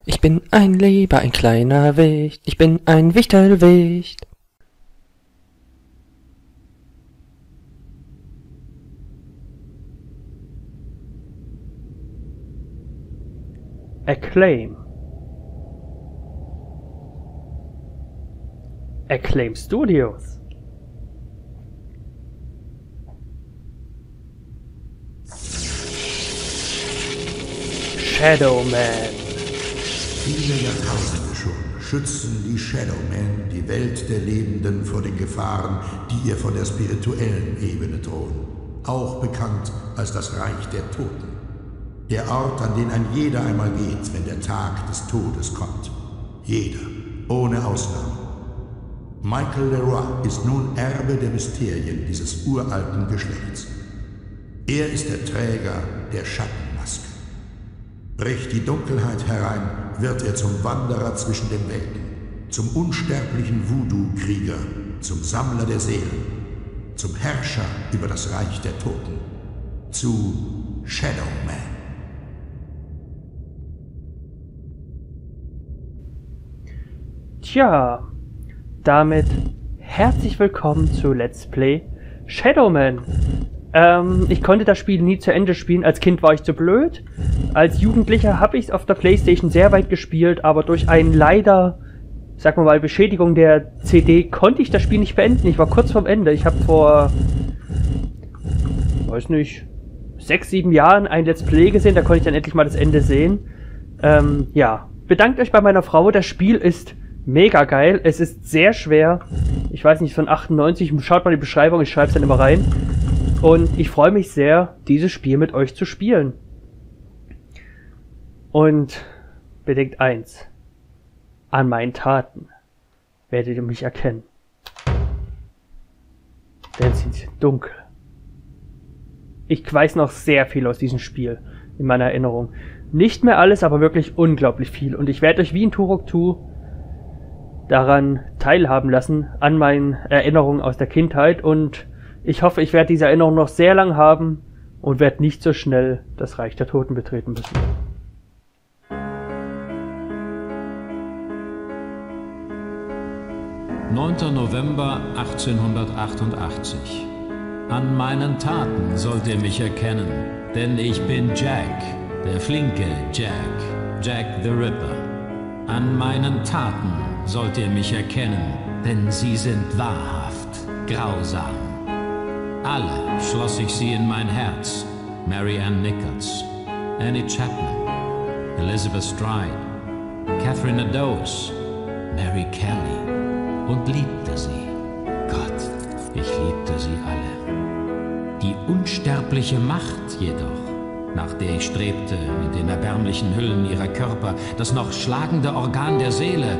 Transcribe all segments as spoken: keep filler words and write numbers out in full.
Ich bin ein lieber, ein kleiner Wicht, ich bin ein Wichtelwicht. Acclaim. Acclaim Studios. Shadowman. Viele Jahrtausende schon schützen die Shadowmen die Welt der Lebenden vor den Gefahren, die ihr von der spirituellen Ebene drohen. Auch bekannt als das Reich der Toten. Der Ort, an den ein jeder einmal geht, wenn der Tag des Todes kommt. Jeder, ohne Ausnahme. Michael Leroy ist nun Erbe der Mysterien dieses uralten Geschlechts. Er ist der Träger der Schattenmaske. Bricht die Dunkelheit herein, wird er zum Wanderer zwischen den Welten, zum unsterblichen Voodoo-Krieger, zum Sammler der Seelen, zum Herrscher über das Reich der Toten, zu Shadowman. Tja, damit herzlich willkommen zu Let's Play Shadowman. Ähm, ich konnte das Spiel nie zu Ende spielen, als Kind war ich zu blöd. Als Jugendlicher habe ich es auf der Playstation sehr weit gespielt, aber durch einen leider, sagen wir mal, Beschädigung der C D konnte ich das Spiel nicht beenden. Ich war kurz vorm Ende. Ich habe vor, weiß nicht, sechs, sieben Jahren ein Let's Play gesehen, da konnte ich dann endlich mal das Ende sehen. Ähm, ja, bedankt euch bei meiner Frau, das Spiel ist mega geil, es ist sehr schwer. Ich weiß nicht, von achtundneunzig, schaut mal die Beschreibung, ich schreibe es dann immer rein. Und ich freue mich sehr, dieses Spiel mit euch zu spielen. Und bedingt eins. An meinen Taten werdet ihr mich erkennen. Denn sie sind dunkel. Ich weiß noch sehr viel aus diesem Spiel in meiner Erinnerung. Nicht mehr alles, aber wirklich unglaublich viel. Und ich werde euch wie in Turok zwei daran teilhaben lassen, an meinen Erinnerungen aus der Kindheit. Und ich hoffe, ich werde diese Erinnerung noch sehr lang haben und werde nicht so schnell das Reich der Toten betreten müssen. neunter November achtzehnhundertachtundachtzig. An meinen Taten sollt ihr mich erkennen, denn ich bin Jack, der flinke Jack, Jack the Ripper. An meinen Taten sollt ihr mich erkennen, denn sie sind wahrhaft grausam. Alle schloss ich sie in mein Herz. Mary Ann Nichols, Annie Chapman, Elizabeth Stride, Catherine Eddowes, Mary Kelly und liebte sie. Gott, ich liebte sie alle. Die unsterbliche Macht jedoch, nach der ich strebte, in den erbärmlichen Hüllen ihrer Körper, das noch schlagende Organ der Seele,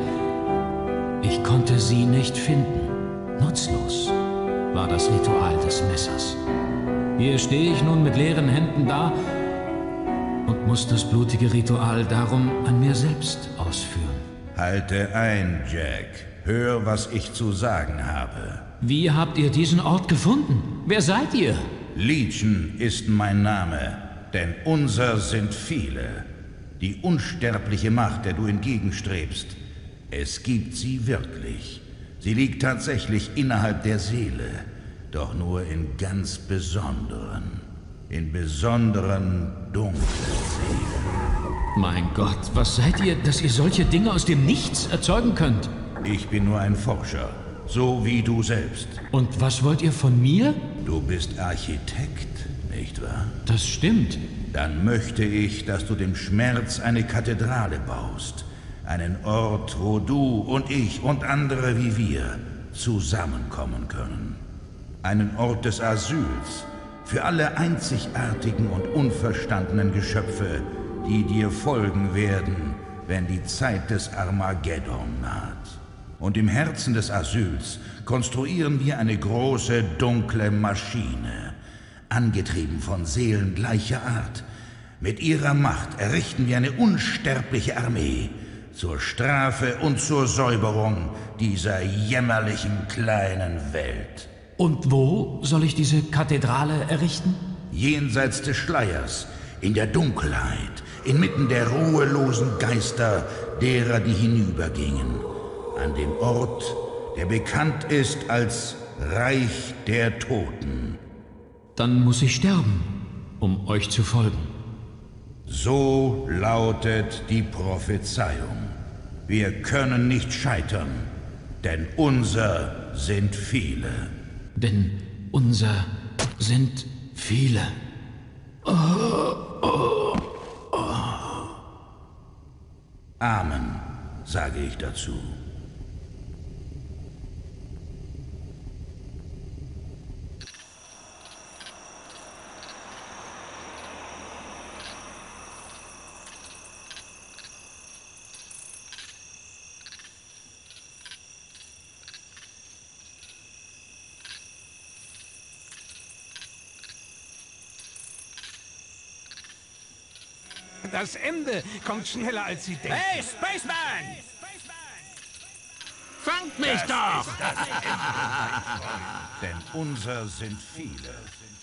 ich konnte sie nicht finden. Nutzlos war das Ritual des Messers. Hier stehe ich nun mit leeren Händen da und muss das blutige Ritual darum an mir selbst ausführen. Halte ein, Jack. Hör, was ich zu sagen habe. Wie habt ihr diesen Ort gefunden? Wer seid ihr? Legion ist mein Name, denn unser sind viele. Die unsterbliche Macht, der du entgegenstrebst, es gibt sie wirklich. Sie liegt tatsächlich innerhalb der Seele, doch nur in ganz besonderen, in besonderen dunklen Seelen. Mein Gott, was seid ihr, dass ihr solche Dinge aus dem Nichts erzeugen könnt? Ich bin nur ein Forscher, so wie du selbst. Und was wollt ihr von mir? Du bist Architekt, nicht wahr? Das stimmt. Dann möchte ich, dass du dem Schmerz eine Kathedrale baust. Einen Ort, wo du und ich und andere wie wir zusammenkommen können. Einen Ort des Asyls für alle einzigartigen und unverstandenen Geschöpfe, die dir folgen werden, wenn die Zeit des Armageddon naht. Und im Herzen des Asyls konstruieren wir eine große, dunkle Maschine, angetrieben von Seelen gleicher Art. Mit ihrer Macht errichten wir eine unsterbliche Armee, zur Strafe und zur Säuberung dieser jämmerlichen kleinen Welt. Und wo soll ich diese Kathedrale errichten? Jenseits des Schleiers, in der Dunkelheit, inmitten der ruhelosen Geister derer, die hinübergingen, an dem Ort, der bekannt ist als Reich der Toten. Dann muss ich sterben, um euch zu folgen. So lautet die Prophezeiung. Wir können nicht scheitern, denn unser sind viele. Denn unser sind viele. Oh, oh, oh. Amen, sage ich dazu. Das Ende kommt schneller, als Sie denken. Hey, Spaceman! Fangt mich Das doch! ist das Ende, mein Freund, denn unser sind viele.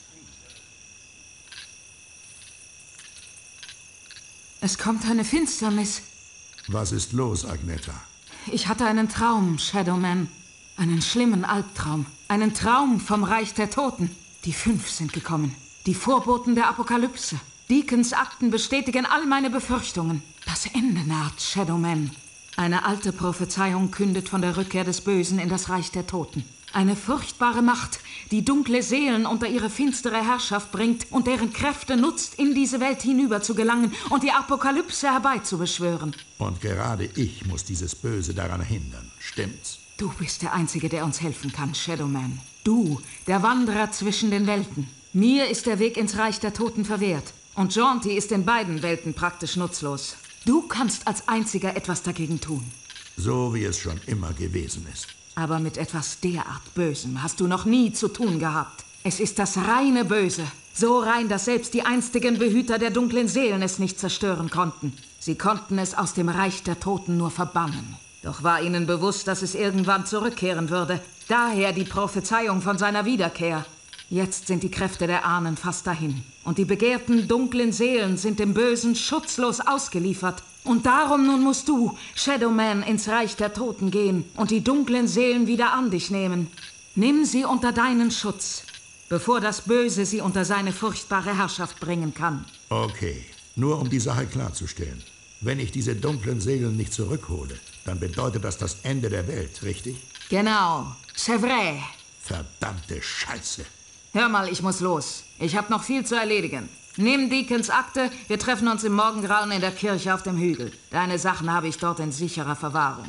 Es kommt eine Finsternis. Was ist los, Agneta? Ich hatte einen Traum, Shadowman. Einen schlimmen Albtraum. Einen Traum vom Reich der Toten. Die Fünf sind gekommen. Die Vorboten der Apokalypse. Deacons Akten bestätigen all meine Befürchtungen. Das Ende naht, Shadowman. Eine alte Prophezeiung kündet von der Rückkehr des Bösen in das Reich der Toten. Eine furchtbare Macht, die dunkle Seelen unter ihre finstere Herrschaft bringt und deren Kräfte nutzt, in diese Welt hinüber zu gelangen und die Apokalypse herbeizubeschwören. Und gerade ich muss dieses Böse daran hindern, stimmt's? Du bist der Einzige, der uns helfen kann, Shadowman. Du, der Wanderer zwischen den Welten. Mir ist der Weg ins Reich der Toten verwehrt. Und Jaunty ist in beiden Welten praktisch nutzlos. Du kannst als Einziger etwas dagegen tun. So wie es schon immer gewesen ist. Aber mit etwas derart Bösem hast du noch nie zu tun gehabt. Es ist das reine Böse. So rein, dass selbst die einstigen Behüter der dunklen Seelen es nicht zerstören konnten. Sie konnten es aus dem Reich der Toten nur verbannen. Doch war ihnen bewusst, dass es irgendwann zurückkehren würde. Daher die Prophezeiung von seiner Wiederkehr. Jetzt sind die Kräfte der Ahnen fast dahin. Und die begehrten dunklen Seelen sind dem Bösen schutzlos ausgeliefert. Und darum nun musst du, Shadowman, ins Reich der Toten gehen und die dunklen Seelen wieder an dich nehmen. Nimm sie unter deinen Schutz, bevor das Böse sie unter seine furchtbare Herrschaft bringen kann. Okay, nur um die Sache klarzustellen. Wenn ich diese dunklen Seelen nicht zurückhole, dann bedeutet das das Ende der Welt, richtig? Genau, c'est vrai. Verdammte Scheiße. Hör mal, ich muss los. Ich habe noch viel zu erledigen. Nimm Deacons Akte, wir treffen uns im Morgengrauen in der Kirche auf dem Hügel. Deine Sachen habe ich dort in sicherer Verwahrung.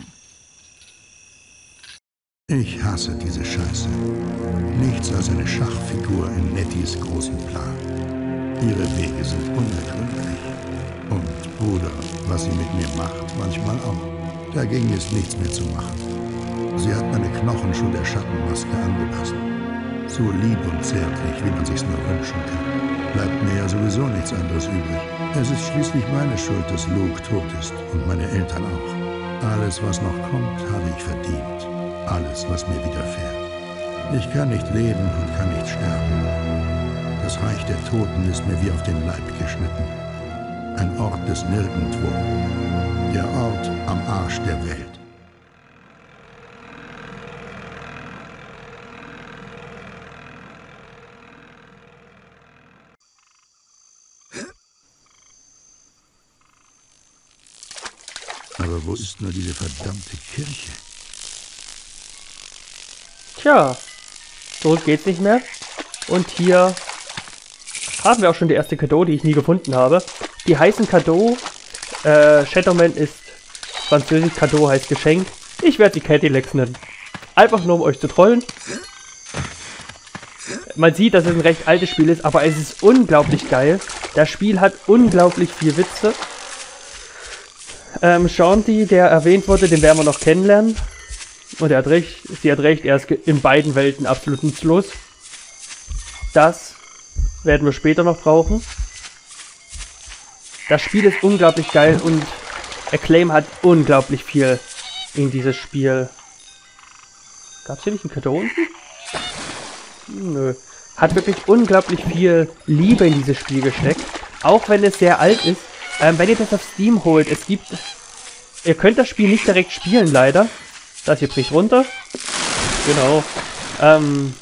Ich hasse diese Scheiße. Nichts als eine Schachfigur in Nettys großen Plan. Ihre Wege sind unergründlich. Und, Bruder, was sie mit mir macht, manchmal auch. Dagegen ist nichts mehr zu machen. Sie hat meine Knochen schon der Schattenmaske angepasst. So lieb und zärtlich, wie man sich's nur wünschen kann. Bleibt mir ja sowieso nichts anderes übrig. Es ist schließlich meine Schuld, dass Luke tot ist und meine Eltern auch. Alles, was noch kommt, habe ich verdient. Alles, was mir widerfährt. Ich kann nicht leben und kann nicht sterben. Das Reich der Toten ist mir wie auf den Leib geschnitten. Ein Ort des Nirgendwo. Der Ort am Arsch der Welt. Aber wo ist nur diese verdammte Kirche? Tja, zurück geht's nicht mehr. Und hier haben wir auch schon die erste Cadeau, die ich nie gefunden habe. Die heißen Cadeau. Äh, Shadowman ist französisch, Cadeau heißt Geschenk. Ich werde sie Cadillacs nennen. Einfach nur, um euch zu trollen. Man sieht, dass es ein recht altes Spiel ist, aber es ist unglaublich geil. Das Spiel hat unglaublich viel Witze. Ähm, Jaunty, der erwähnt wurde, den werden wir noch kennenlernen. Und er hat recht, sie hat recht, er ist in beiden Welten absolut nutzlos. Das werden wir später noch brauchen. Das Spiel ist unglaublich geil und Acclaim hat unglaublich viel in dieses Spiel. Gab es hier nicht einen Cadeau unten? Nö. Hat wirklich unglaublich viel Liebe in dieses Spiel gesteckt. Auch wenn es sehr alt ist, Ähm, wenn ihr das auf Steam holt, es gibt... Ihr könnt das Spiel nicht direkt spielen, leider. Das hier bricht runter. Genau. Ähm...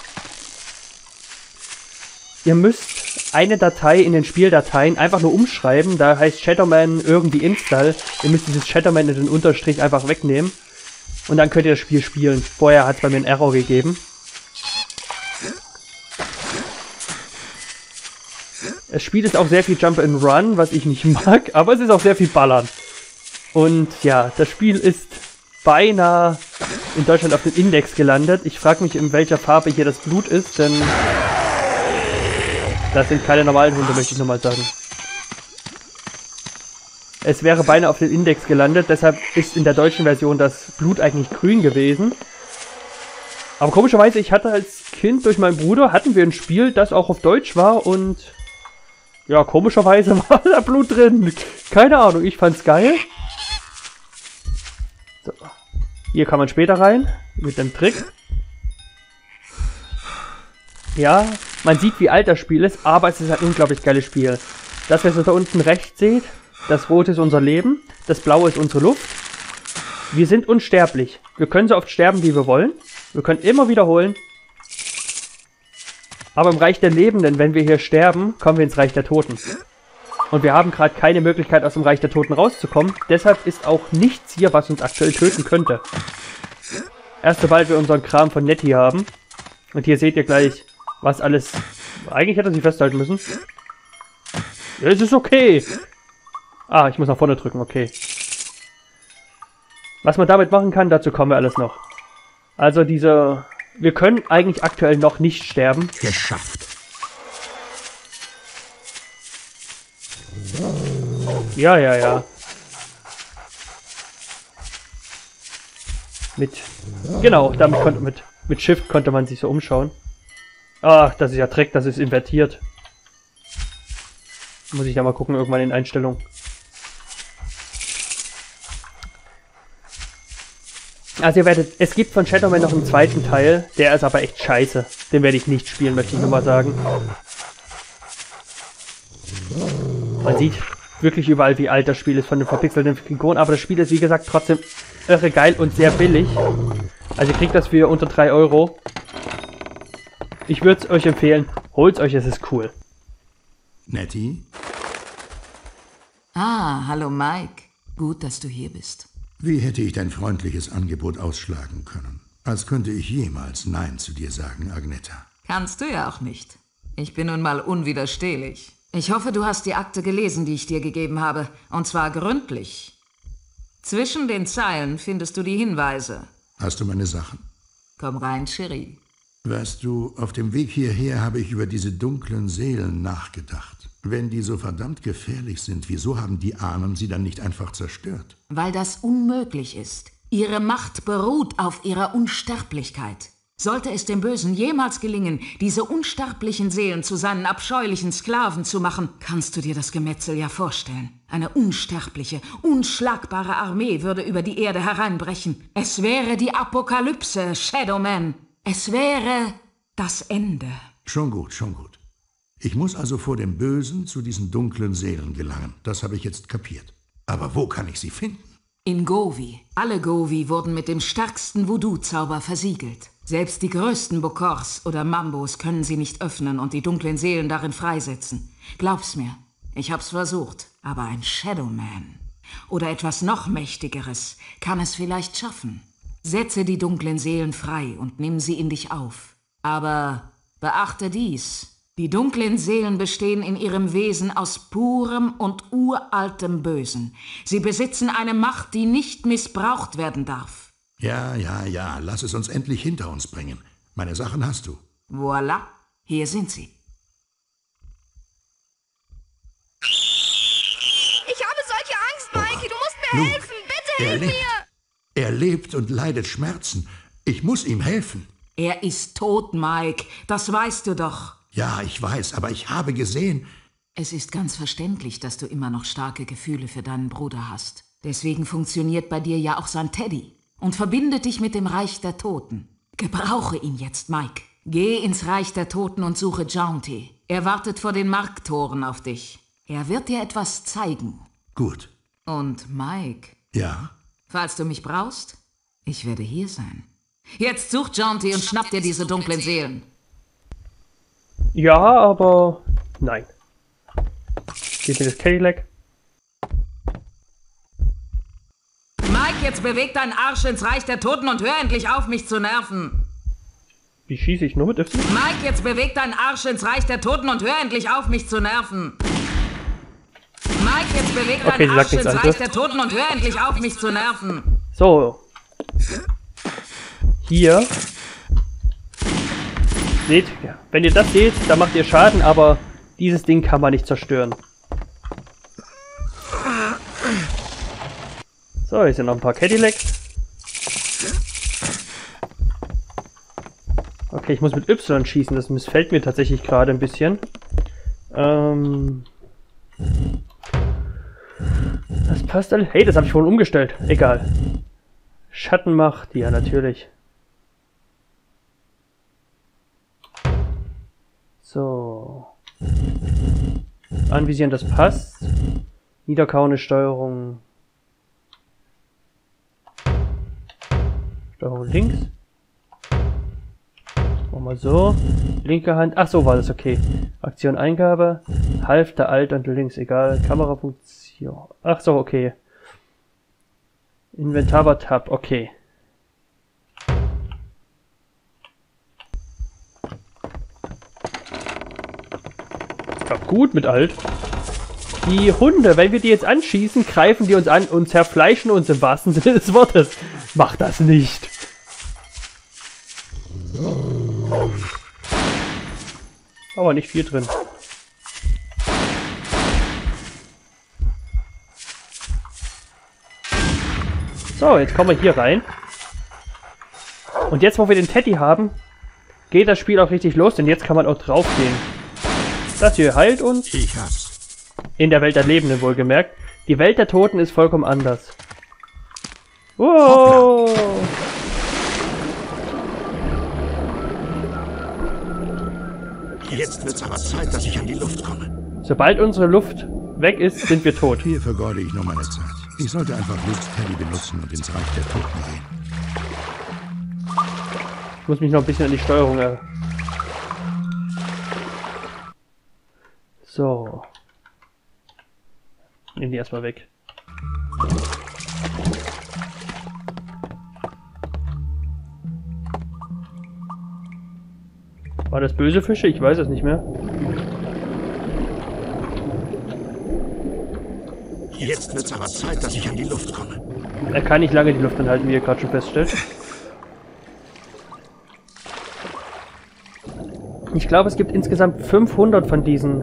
Ihr müsst eine Datei in den Spieldateien einfach nur umschreiben. Da heißt Shadowman irgendwie install. Ihr müsst dieses Shadowman in den Unterstrich einfach wegnehmen. Und dann könnt ihr das Spiel spielen. Vorher hat es bei mir einen Error gegeben. Das Spiel ist auch sehr viel Jump and Run, was ich nicht mag. Aber es ist auch sehr viel Ballern. Und ja, das Spiel ist beinahe in Deutschland auf dem Index gelandet. Ich frage mich, in welcher Farbe hier das Blut ist, denn... Das sind keine normalen Hunde, möchte ich nochmal sagen. Es wäre beinahe auf den Index gelandet, deshalb ist in der deutschen Version das Blut eigentlich grün gewesen. Aber komischerweise, ich hatte als Kind durch meinen Bruder, hatten wir ein Spiel, das auch auf Deutsch war und... Ja, komischerweise war da Blut drin. Keine Ahnung, ich fand's geil. So. Hier kann man später rein, mit dem Trick. Ja, man sieht, wie alt das Spiel ist, aber es ist ein unglaublich geiles Spiel. Das, was ihr da unten rechts seht, das Rote ist unser Leben, das Blaue ist unsere Luft. Wir sind unsterblich. Wir können so oft sterben, wie wir wollen. Wir können immer wiederholen. Aber im Reich der Lebenden, wenn wir hier sterben, kommen wir ins Reich der Toten. Und wir haben gerade keine Möglichkeit, aus dem Reich der Toten rauszukommen. Deshalb ist auch nichts hier, was uns aktuell töten könnte. Erst sobald wir unseren Kram von Nettie haben. Und hier seht ihr gleich... Was alles... Eigentlich hätte er sich festhalten müssen. Ja, es ist okay. Ah, ich muss nach vorne drücken, okay. Was man damit machen kann, dazu kommen wir alles noch. Also diese... Wir können eigentlich aktuell noch nicht sterben. Geschafft. Ja, ja, ja. Mit... Genau, damit konnte... Mit, mit Shift konnte man sich so umschauen. Ah, das ist ja Dreck, das ist invertiert. Muss ich ja mal gucken, irgendwann in Einstellungen. Also ihr werdet, es gibt von Shadowman noch einen zweiten Teil, der ist aber echt scheiße. Den werde ich nicht spielen, möchte ich nur mal sagen. Man sieht wirklich überall, wie alt das Spiel ist von den verpixelten Figuren, aber das Spiel ist wie gesagt trotzdem irre geil und sehr billig. Also ihr kriegt das für unter drei Euro. Ich würde es euch empfehlen, holt euch, es ist cool. Nettie? Ah, hallo Mike. Gut, dass du hier bist. Wie hätte ich dein freundliches Angebot ausschlagen können? Als könnte ich jemals Nein zu dir sagen, Agneta. Kannst du ja auch nicht. Ich bin nun mal unwiderstehlich. Ich hoffe, du hast die Akte gelesen, die ich dir gegeben habe. Und zwar gründlich. Zwischen den Zeilen findest du die Hinweise. Hast du meine Sachen? Komm rein, Cherie. Weißt du, auf dem Weg hierher habe ich über diese dunklen Seelen nachgedacht. Wenn die so verdammt gefährlich sind, wieso haben die Ahnen sie dann nicht einfach zerstört? Weil das unmöglich ist. Ihre Macht beruht auf ihrer Unsterblichkeit. Sollte es dem Bösen jemals gelingen, diese unsterblichen Seelen zu seinen abscheulichen Sklaven zu machen, kannst du dir das Gemetzel ja vorstellen. Eine unsterbliche, unschlagbare Armee würde über die Erde hereinbrechen. Es wäre die Apokalypse, Shadowman. Es wäre das Ende. Schon gut, schon gut. Ich muss also vor dem Bösen zu diesen dunklen Seelen gelangen. Das habe ich jetzt kapiert. Aber wo kann ich sie finden? In Govi. Alle Govi wurden mit dem stärksten Voodoo-Zauber versiegelt. Selbst die größten Bokors oder Mambos können sie nicht öffnen und die dunklen Seelen darin freisetzen. Glaub's mir, ich hab's versucht. Aber ein Shadowman oder etwas noch Mächtigeres kann es vielleicht schaffen. Setze die dunklen Seelen frei und nimm sie in dich auf. Aber beachte dies. Die dunklen Seelen bestehen in ihrem Wesen aus purem und uraltem Bösen. Sie besitzen eine Macht, die nicht missbraucht werden darf. Ja, ja, ja, lass es uns endlich hinter uns bringen. Meine Sachen hast du. Voilà, hier sind sie. Ich habe solche Angst, Mikey, du musst mir Luke, helfen, bitte er hilf lebt. mir! Er lebt und leidet Schmerzen. Ich muss ihm helfen. Er ist tot, Mike, das weißt du doch. Ja, ich weiß, aber ich habe gesehen... Es ist ganz verständlich, dass du immer noch starke Gefühle für deinen Bruder hast. Deswegen funktioniert bei dir ja auch sein Teddy und verbindet dich mit dem Reich der Toten. Gebrauche ihn jetzt, Mike. Geh ins Reich der Toten und suche Jaunty. Er wartet vor den Markttoren auf dich. Er wird dir etwas zeigen. Gut. Und Mike, Ja? falls du mich brauchst, ich werde hier sein. Jetzt such Jaunty und schnapp dir diese dunklen Seelen. Ja, aber... Nein. Gib mir das Cadillac. Mike, jetzt beweg deinen Arsch ins Reich der Toten und hör endlich auf, mich zu nerven. Wie schieße ich nur mit Öffnen? Mike, jetzt beweg deinen Arsch ins Reich der Toten und hör endlich auf, mich zu nerven. Mike, jetzt beweg Okay, deinen Arsch nichts ins Reich anderes. der Toten und hör endlich auf, mich zu nerven. So. Hier. Seht, ja, wenn ihr das seht, dann macht ihr Schaden, aber dieses Ding kann man nicht zerstören. So, hier sind noch ein paar Cadillacs. Okay, ich muss mit Y schießen, das missfällt mir tatsächlich gerade ein bisschen. Ähm... Das passt alles. Hey, das habe ich vorhin umgestellt. Egal. Schattenmacht, ja natürlich. So. Anvisieren, das passt. Niederkauende Steuerung. Steuerung links. Machen wir so. Linke Hand. Ach so, war das okay. Aktion Eingabe. Halfter, Alt und links, egal. Kamerafunktion. Ach so, okay. Inventar war Tab, okay. Ja, gut mit Alt. Die Hunde, wenn wir die jetzt anschießen, greifen die uns an und zerfleischen uns im wahrsten Sinne des Wortes. Mach das nicht. Aber nicht viel drin. So, jetzt kommen wir hier rein. Und jetzt, wo wir den Teddy haben, geht das Spiel auch richtig los, denn jetzt kann man auch drauf gehen. Das hier heilt uns. Ich hab's. In der Welt der Lebenden wohlgemerkt. Die Welt der Toten ist vollkommen anders. Wow! Jetzt wird's aber Zeit, dass ich an die Luft komme. Sobald unsere Luft weg ist, sind wir tot. Hier vergeude ich nur meine Zeit. Ich sollte einfach Luke's Teddy benutzen und ins Reich der Toten gehen. Ich muss mich noch ein bisschen an die Steuerung er... So. Nehmen die erstmal weg. War das böse Fische? Ich weiß es nicht mehr. Jetzt wird's aber Zeit, dass ich an die Luft komme. Er kann nicht lange die Luft anhalten, wie ihr gerade schon feststellt. Ich glaube, es gibt insgesamt fünfhundert von diesen.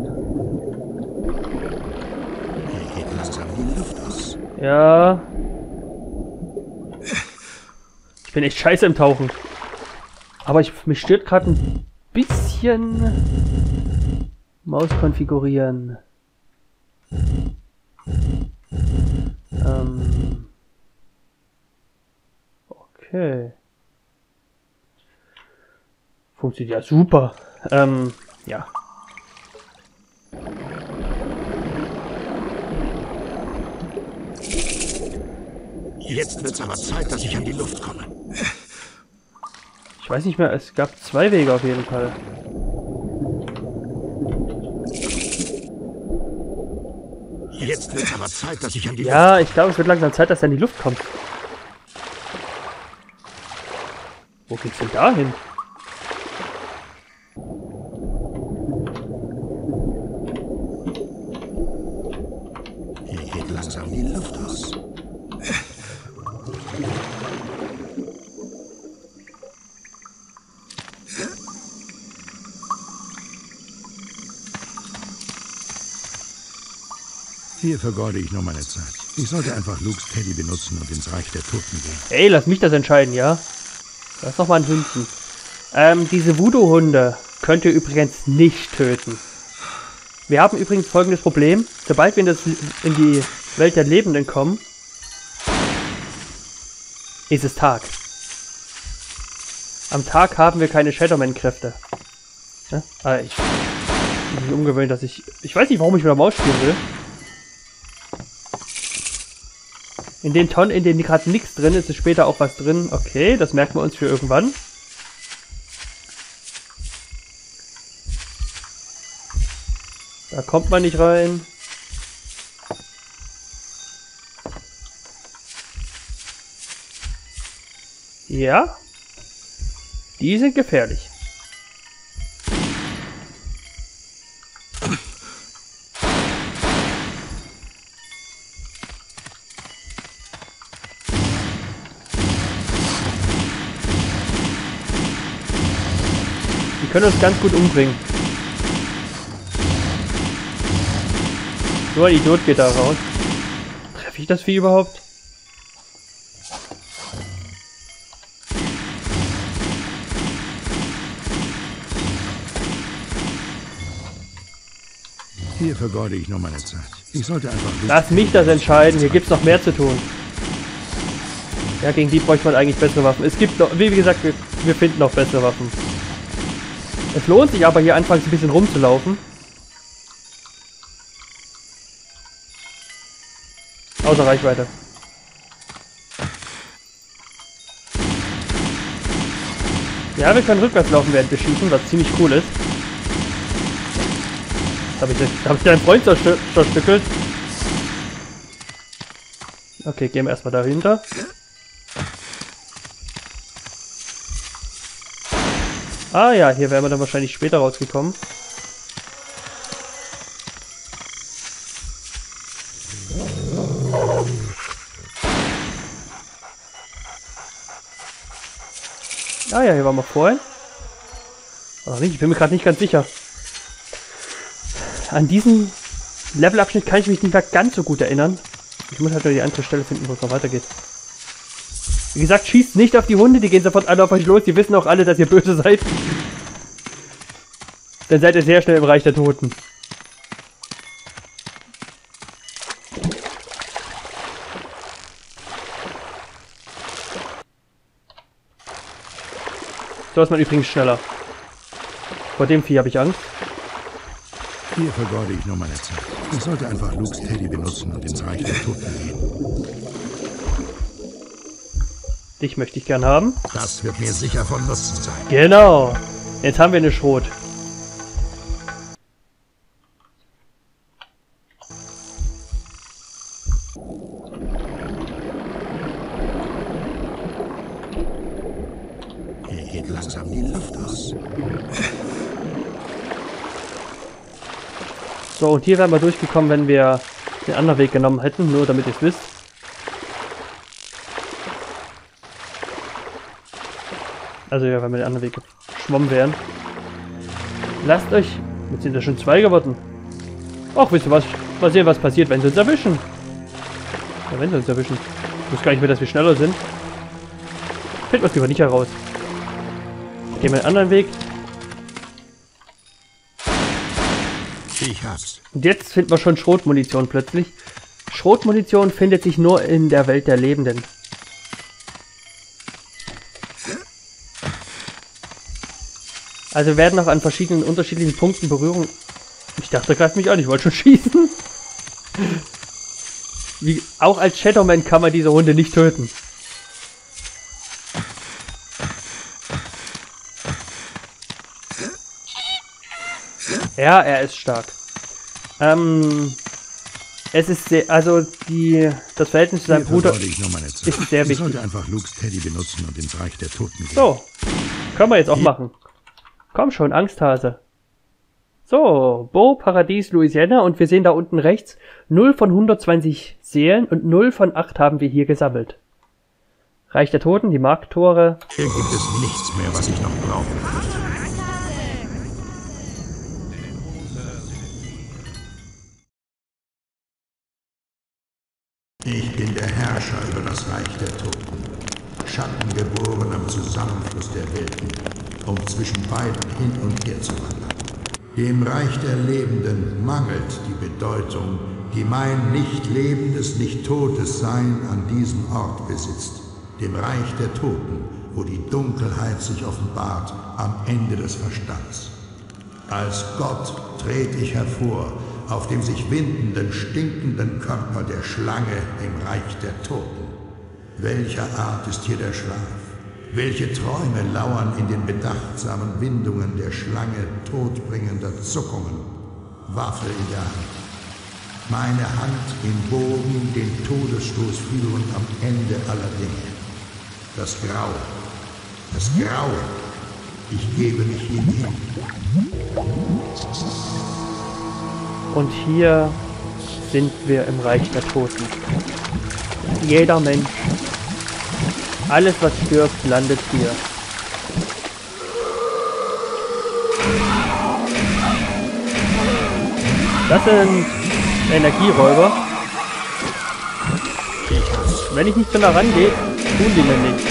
Hier geht langsam die Luft aus. Ja. Ich bin echt scheiße im Tauchen. Aber ich, mich stört gerade ein bisschen. Maus konfigurieren. Ähm. Okay. Funktioniert ja super. Ähm, ja. Jetzt wird's aber Zeit, dass ich an die Luft komme. Ich weiß nicht mehr, es gab zwei Wege auf jeden Fall. Jetzt wird's aber Zeit, dass ich an die Ja, Luft ich glaube, es wird langsam Zeit, dass er in die Luft kommt. Wo geht's denn da hin? Hier geht langsam die Luft aus. Hier vergeude ich nur meine Zeit. Ich sollte einfach Luke's Teddy benutzen und ins Reich der Toten gehen. Ey, lass mich das entscheiden, ja? Das ist doch mal ein Hündchen. Ähm, diese Voodoo-Hunde könnt ihr übrigens nicht töten. Wir haben übrigens folgendes Problem. Sobald wir in, das, in die Welt der Lebenden kommen, ist es Tag. Am Tag haben wir keine Shadowman-Kräfte. Ja? Ah, ich Ich bin umgewöhnt, dass ich... Ich weiß nicht, warum ich mit der Maus spielen will. In den Tonnen, in denen gerade nichts drin ist, ist später auch was drin. Okay, das merken wir uns für irgendwann. Da kommt man nicht rein. Ja. Die sind gefährlich. Die können uns ganz gut umbringen. Nur ein Idiot geht da raus. Treffe ich das Vieh überhaupt? Hier vergeude ich nur meine Zeit. Ich sollte einfach... Lass mich das entscheiden. Hier gibt es noch mehr zu tun. Ja, gegen die bräuchte man eigentlich bessere Waffen. Es gibt noch... Wie gesagt, wir, wir finden noch bessere Waffen. Es lohnt sich aber hier anfangs ein bisschen rumzulaufen. Außer Reichweite. Ja, wir können rückwärts laufen, während wir schießen, was ziemlich cool ist. Habe ich, hab ich deinen Freund zerstö zerstückelt? Okay, gehen wir erstmal dahinter. Ah ja, hier wären wir dann wahrscheinlich später rausgekommen. Ah ja, hier waren wir vorhin. Oder nicht, ich bin mir gerade nicht ganz sicher. An diesen Levelabschnitt kann ich mich nicht mehr ganz so gut erinnern. Ich muss halt nur die andere Stelle finden, wo es noch weitergeht. Wie gesagt, schießt nicht auf die Hunde, die gehen sofort alle auf euch los. Die wissen auch alle, dass ihr böse seid. Dann seid ihr sehr schnell im Reich der Toten. So ist man übrigens schneller. Vor dem Vieh habe ich Angst. Hier vergeude ich nur meine Zeit. Ich sollte einfach Lukes Teddy benutzen und ins Reich der Toten gehen. Dich möchte ich gern haben. Das wird mir sicher von Nutzen sein. Genau. Jetzt haben wir eine Schrot. Hier geht langsam die Luft aus. So, und hier wären wir durchgekommen, wenn wir den anderen Weg genommen hätten, nur damit ihr es wisst. Also ja, wenn wir den anderen Weg geschwommen wären. Lasst euch... Jetzt sind ja schon zwei geworden. Ach, wisst ihr was? Mal sehen, was passiert, wenn sie uns erwischen. Ja, wenn sie uns erwischen. Ich wusste gar nicht mehr, dass wir schneller sind. Fällt uns lieber nicht heraus. Gehen wir den anderen Weg. Ich hab's. Und jetzt finden wir schon Schrotmunition plötzlich. Schrotmunition findet sich nur in der Welt der Lebenden. Also wir werden auch an verschiedenen unterschiedlichen Punkten Berührung... Ich dachte, greift mich an, ich wollte schon schießen. Wie, auch als Shadowman kann man diese Hunde nicht töten. Ja, er ist stark. Ähm, es ist sehr, also die, das Verhältnis zu seinem Bruder ist sehr wichtig. Ich sollte einfach Lukes Teddy benutzen und ins Reich der Toten gehen. So, können wir jetzt auch machen. Komm schon, Angsthase. So, Beau, Paradies, Louisiana und wir sehen da unten rechts null von hundertzwanzig Seelen und null von acht haben wir hier gesammelt. Reich der Toten, die Markttore. Hier gibt es nichts mehr, was ich noch brauche. Ich bin der Herrscher über das Reich der Toten, Schattengeboren am Zusammenfluss der Welten, um zwischen beiden hin und her zu wandern. Dem Reich der Lebenden mangelt die Bedeutung, die mein nicht lebendes, nicht totes Sein an diesem Ort besitzt, dem Reich der Toten, wo die Dunkelheit sich offenbart am Ende des Verstands. Als Gott tret ich hervor, auf dem sich windenden, stinkenden Körper der Schlange im Reich der Toten. Welcher Art ist hier der Schlaf? Welche Träume lauern in den bedachtsamen Windungen der Schlange todbringender Zuckungen? Waffe in der Hand. Meine Hand im Bogen, den Todesstoß führend am Ende aller Dinge. Das Grauen. Das Grauen. Ich gebe mich ihm hin. Und hier sind wir im Reich der Toten. Jeder Mensch, alles was stirbt, landet hier. Das sind Energieräuber. Wenn ich nicht so nah rangehe, tun die mir nicht.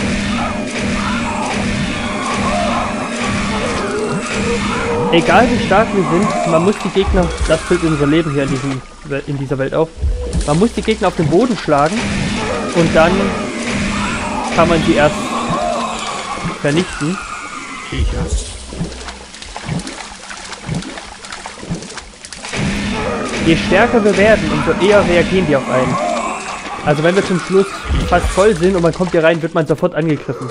Egal wie stark wir sind, man muss die Gegner, das füllt unser Leben hier in, diesem, in dieser Welt auf, man muss die Gegner auf den Boden schlagen und dann kann man sie erst vernichten. Je stärker wir werden, umso eher reagieren die auf einen. Also wenn wir zum Schluss fast voll sind und man kommt hier rein, wird man sofort angegriffen.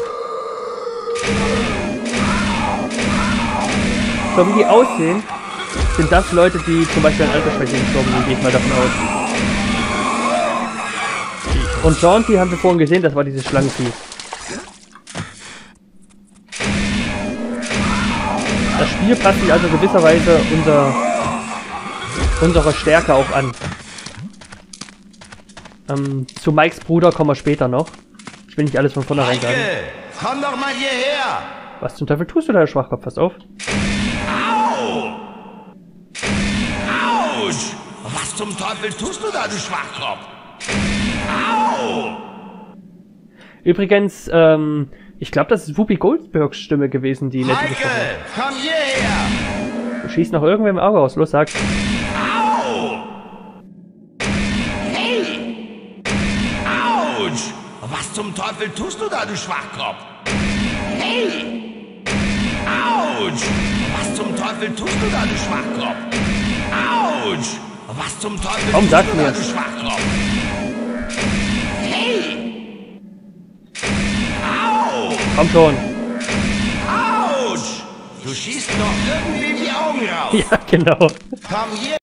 So wie die aussehen, sind das Leute, die zum Beispiel an Altersschwäche gestorben sind, gehe ich mal davon aus. Und Jaunty haben wir vorhin gesehen, das war dieses Schlangenvieh. Das Spiel passt sich also gewisserweise unser, unserer Stärke auch an. Ähm, zu Mikes Bruder kommen wir später noch. Ich will nicht alles von vornherein sagen. Komm doch mal hierher! Was zum Teufel tust du da, Schwachkopf? Pass auf. Au! Autsch! Was zum Teufel tust du da, du Schwachkopf? Au! Übrigens, ähm, ich glaube, das ist Whoopi Goldbergs Stimme gewesen, die nette gesprochen hat. Komm hierher! Du schießt noch irgendwer im Auge aus. Los, sag. Au! Hey! Autsch! Was zum Teufel tust du da, du Schwachkopf? Hey! Autsch! Was zum Teufel tust du da, du Schwachkopf? Autsch! Was zum Teufel Warum tust sagst du du da, mir? du Schwachkopf? Hey! Au! Komm schon. Autsch! Du schießt doch irgendwie die Augen raus. Ja, genau. Komm hier!